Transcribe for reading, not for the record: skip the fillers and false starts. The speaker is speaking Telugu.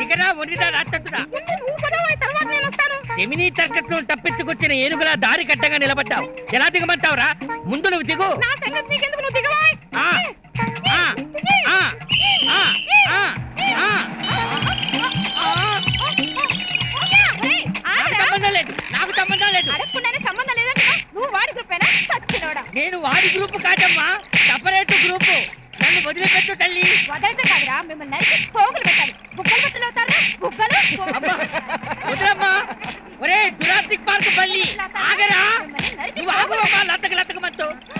ఇకనా వండిదా రాత్తుదా జమినీ తర్కత్వం తప్పించుకొచ్చిన ఏనుగులా దారి కట్టగా నిలబడ్డావు. ఎలా దిగమంటావురా? ముందు నువ్వు దిగు. నాకు సంబంధం లేదు. నేను వాడి గ్రూప్ కాదమ్మా, సపరేట్ గ్రూప్. నన్ను వదిలిపెట్టు తల్లి. వదలట కాదురా, మిమ్మల్ని నరికి పోగులు పెట్టాలి. బుగ్గలు బట్టలు అవుతారా? బుగ్గలు వదలమ్మా. ఒరే జురాసిక్ పార్క్ బల్లి ఆగరా. నువ్వు ఆగువమ్మా. లతక లతకమంటూ